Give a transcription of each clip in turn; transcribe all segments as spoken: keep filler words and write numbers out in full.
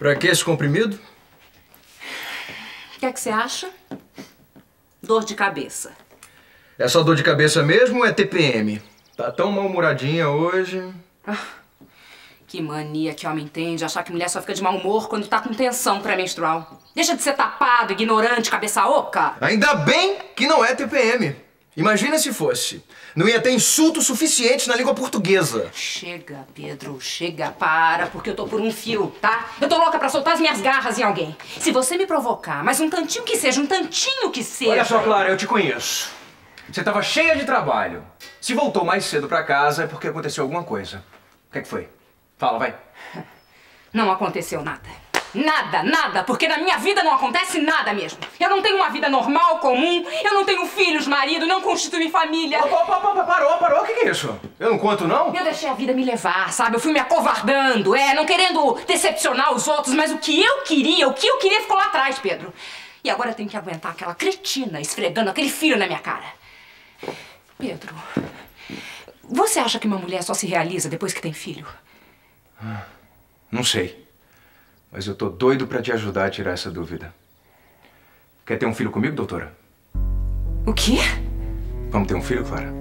Pra que esse comprimido? O que é que você acha? Dor de cabeça. É só dor de cabeça mesmo ou é T P M? Tá tão mal-humoradinha hoje. Ah, que mania que homem tem de achar que mulher só fica de mau humor quando tá com tensão pré-menstrual. Deixa de ser tapado, ignorante, cabeça oca. Ainda bem que não é T P M. Imagina se fosse. Não ia ter insultos suficientes na língua portuguesa. Chega, Pedro, chega, para, porque eu tô por um fio, tá? Eu tô louca pra soltar as minhas garras em alguém. Se você me provocar, mas um tantinho que seja, um tantinho que seja... Olha só, Clara, eu te conheço. Você tava cheia de trabalho. Se voltou mais cedo pra casa é porque aconteceu alguma coisa. O que é que foi? Fala, vai. Não aconteceu nada. Nada, nada, porque na minha vida não acontece nada mesmo. Eu não tenho uma vida normal, comum, eu não tenho filhos, marido, não constitui família. Opa, opa, opa, parou, parou, o que, que é isso? Eu não conto, não? Eu deixei a vida me levar, sabe? Eu fui me acovardando, é, não querendo decepcionar os outros, mas o que eu queria, o que eu queria ficou lá atrás, Pedro. E agora eu tenho que aguentar aquela cretina esfregando aquele filho na minha cara. Pedro, você acha que uma mulher só se realiza depois que tem filho? Ah, não sei. Mas eu tô doido pra te ajudar a tirar essa dúvida. Quer ter um filho comigo, doutora? O quê? Vamos ter um filho, Clara?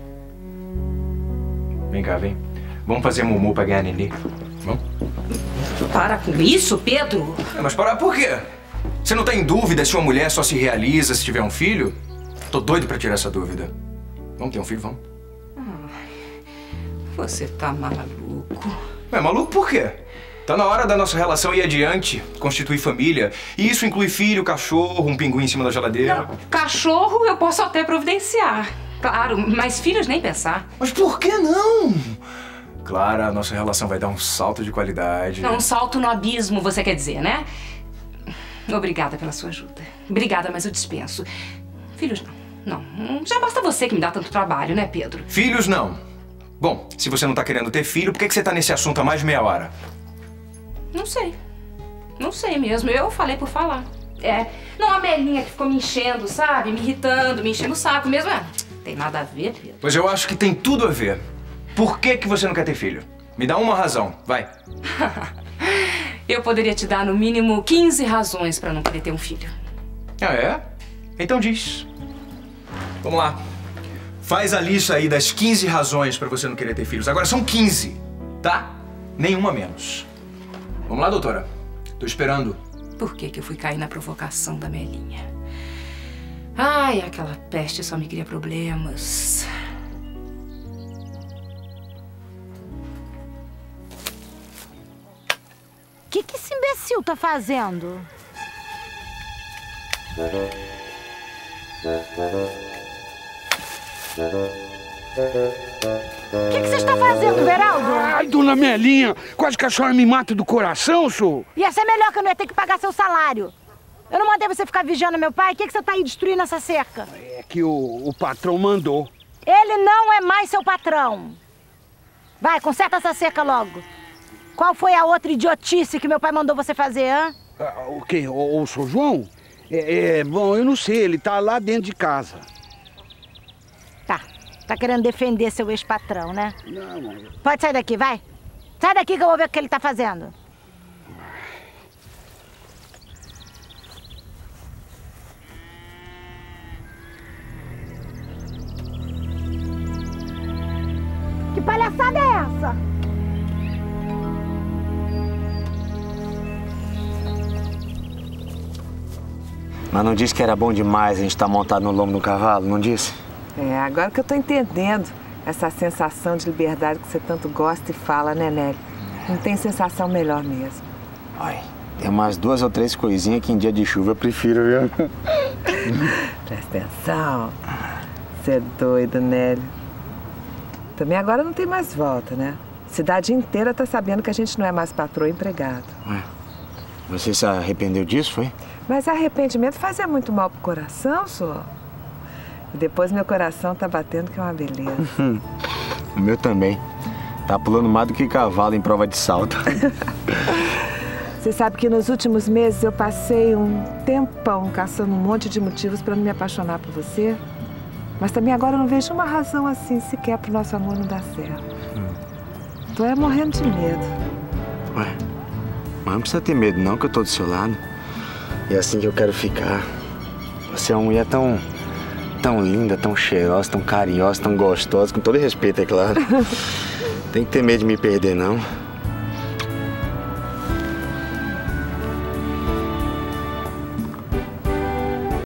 Vem cá, vem. Vamos fazer momô pra ganhar nenê. Vamos? Para com isso, Pedro! É, mas parar por quê? Você não tá em dúvida se uma mulher só se realiza se tiver um filho? Tô doido pra tirar essa dúvida. Vamos ter um filho, vamos? Ah, você tá maluco. É maluco por quê? Tá na hora da nossa relação ir adiante, constituir família. E isso inclui filho, cachorro, um pinguim em cima da geladeira. Não, cachorro eu posso até providenciar. Claro, mas filhos nem pensar. Mas por que não? Clara, a nossa relação vai dar um salto de qualidade. Não, um salto no abismo, você quer dizer, né? Obrigada pela sua ajuda. Obrigada, mas eu dispenso. Filhos não. Não, já basta você que me dá tanto trabalho, né, Pedro? Filhos não. Bom, se você não tá querendo ter filho, por que que você tá nesse assunto há mais de meia hora? Não sei. Não sei mesmo. Eu falei por falar. É. Não a Melinha que ficou me enchendo, sabe? Me irritando, me enchendo o saco mesmo. É. Tem nada a ver, Pedro. Pois eu acho que tem tudo a ver. Por que que você não quer ter filho? Me dá uma razão, vai. Eu poderia te dar no mínimo quinze razões pra não querer ter um filho. Ah, é? Então diz. Vamos lá. Faz a lista aí das quinze razões pra você não querer ter filhos. Agora são quinze, tá? Nenhuma menos. Vamos lá, doutora. Tô esperando. Por que que eu fui cair na provocação da Melinha? Ai, aquela peste só me cria problemas. O que que esse imbecil tá fazendo? O que que você está fazendo, Beraldo? Ai, dona Melinha, quase que a senhora me mata do coração, senhor. Ia ser melhor que eu não ia ter que pagar seu salário. Eu não mandei você ficar vigiando meu pai. O que que você tá aí destruindo essa cerca? É que o, o patrão mandou. Ele não é mais seu patrão. Vai, conserta essa cerca logo. Qual foi a outra idiotice que meu pai mandou você fazer, hã? Ah, o quê? O, o seu João? É, é, bom, eu não sei, ele tá lá dentro de casa. Tá, tá querendo defender seu ex-patrão, né? Não, mãe. Pode sair daqui, vai. Sai daqui que eu vou ver o que ele tá fazendo. Que palhaçada é essa? Mas não disse que era bom demais a gente estar montado no lombo do cavalo, não disse? É, agora que eu tô entendendo essa sensação de liberdade que você tanto gosta e fala, né, Nelly? Não tem sensação melhor mesmo. Olha, tem umas duas ou três coisinhas que em dia de chuva eu prefiro, viu? Presta atenção. Você é doido, Nelly. Também agora não tem mais volta, né? A cidade inteira tá sabendo que a gente não é mais patroa e empregado. Ué, você se arrependeu disso, foi? Mas arrependimento faz é muito mal pro coração, senhor. E depois meu coração tá batendo que é uma beleza. O meu também. Tá pulando mais do que cavalo em prova de salto. Você sabe que nos últimos meses eu passei um tempão caçando um monte de motivos pra não me apaixonar por você. Mas também agora eu não vejo uma razão assim sequer pro nosso amor não dar certo. Hum. Tô é morrendo de medo. Ué, Mas não precisa ter medo não, que eu tô do seu lado. E é assim que eu quero ficar. Você é uma mulher tão... tão linda, tão cheirosa, tão carinhosa, tão gostosa, com todo respeito, é claro. Tem que ter medo de me perder, não.